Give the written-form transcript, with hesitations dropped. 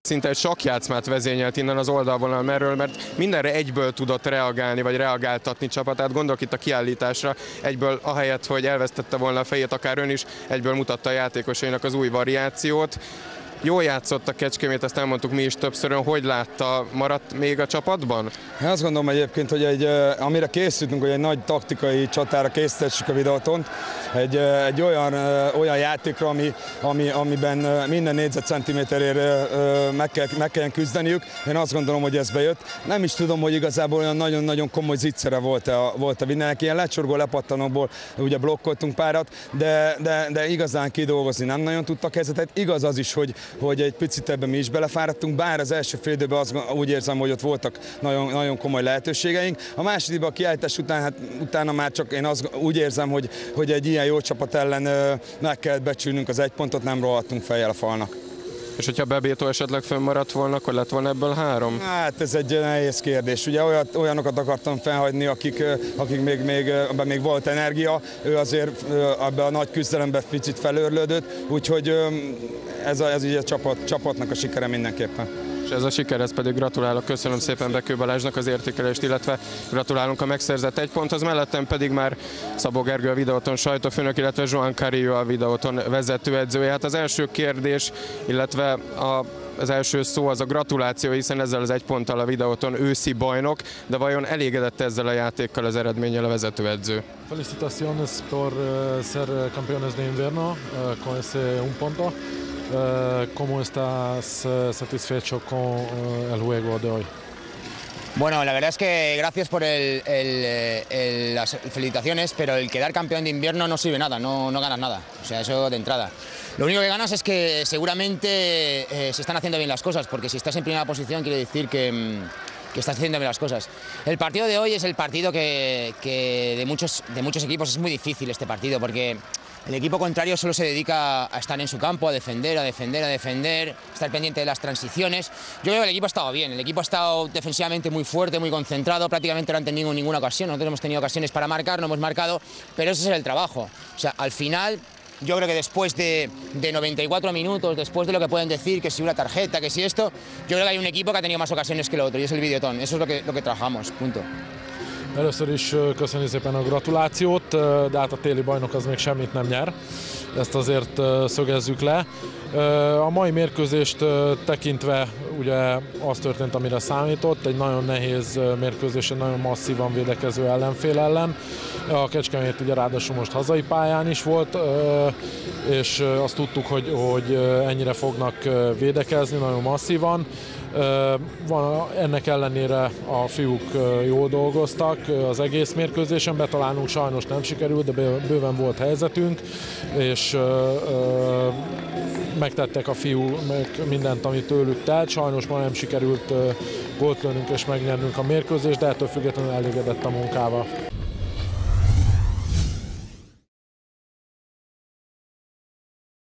Szinte egy sakkjátszmát vezényelt innen az oldalvonal merről, mert mindenre egyből tudott reagálni, vagy reagáltatni csapatát. Gondolok itt a kiállításra, egyből ahelyett, hogy elvesztette volna a fejét, akár ön is, egyből mutatta a játékosainak az új variációt. Jól játszott a Kecskemét, ezt elmondtuk mi is többször, hogy látta, maradt még a csapatban? Én azt gondolom egyébként, hogy amire készültünk, hogy egy nagy taktikai csatára készítessük a videótont, egy olyan játékra, amiben minden négyzetcentiméterért meg kell küzdeniük. Én azt gondolom, hogy ez bejött. Nem is tudom, hogy igazából olyan nagyon-nagyon komoly zicsere volt a videónak. Ilyen lecsorgó, lepattanóból ugye blokkoltunk párat, de igazán kidolgozni nem nagyon tudtak helyzetet. Igaz az is, hogy egy picit ebben mi is belefáradtunk, bár az első fél időben úgy érzem, hogy ott voltak nagyon komoly lehetőségeink. A másodikban a kiállítás után, hát utána már csak én úgy érzem, hogy egy ilyen jó csapat ellen meg kellett becsülnünk az egy pontot, nem rohadtunk fejjel a falnak. És hogyha Bebeto esetleg fönnmaradt volna, akkor lett volna ebből 3? Hát ez egy nehéz kérdés. Ugye olyanokat akartam felhagyni, akik még volt energia, ő azért ebbe a nagy küzdelembe picit felőrlődött, úgyhogy ez így a csapatnak a sikere mindenképpen. És ez a siker, ez pedig gratulálok, köszönöm szépen Bekő Balázsnak az értékelést, illetve gratulálunk a megszerzett 1 ponthoz, mellettem pedig már Szabó Gergő a videóton sajtófőnök, illetve Joan Carillo a videóton vezetőedzője. Hát az első kérdés, illetve az első szó az a gratuláció, hiszen ezzel az 1 ponttal a videóton őszi bajnok, de vajon elégedett ezzel a játékkal, az eredménnyel a vezetőedző? Felicitaciones por ser campeones de invierno con ese un punto. ¿Cómo estás satisfecho con el juego de hoy? Bueno, la verdad es que gracias por las felicitaciones, pero el quedar campeón de invierno no sirve nada, no ganas nada, o sea, eso de entrada. Lo único que ganas es que seguramente se están haciendo bien las cosas, porque si estás en primera posición quiere decir que estás haciendo bien las cosas. El partido de hoy es el partido que de muchos equipos es muy difícil este partido, porque el equipo contrario solo se dedica a estar en su campo, a defender, estar pendiente de las transiciones. Yo creo que el equipo ha estado bien, el equipo ha estado defensivamente muy fuerte, muy concentrado, prácticamente no han tenido ninguna ocasión, nosotros hemos tenido ocasiones para marcar, no hemos marcado, pero ese es el trabajo. O sea, al final, yo creo que después de 94 minutos, después de lo que pueden decir, que si una tarjeta, que si esto, yo creo que hay un equipo que ha tenido más ocasiones que el otro, y es el videóton, eso es lo que trabajamos, punto. Először is köszönjük szépen a gratulációt, de hát a téli bajnok az még semmit nem nyer, ezt azért szögezzük le. A mai mérkőzést tekintve ugye az történt, amire számított, egy nagyon nehéz mérkőzés, egy nagyon masszívan védekező ellenfél ellen. A Kecskemét ugye ráadásul most hazai pályán is volt, és azt tudtuk, hogy ennyire fognak védekezni, nagyon masszívan. Ennek ellenére a fiúk jól dolgoztak az egész mérkőzésen, betalálnunk sajnos nem sikerült, de bőven volt helyzetünk, és megtettek a fiúk mindent, ami tőlük telt. Sajnos ma nem sikerült gólt lőnünk és megnyernünk a mérkőzést, de ettől függetlenül elégedett a munkával.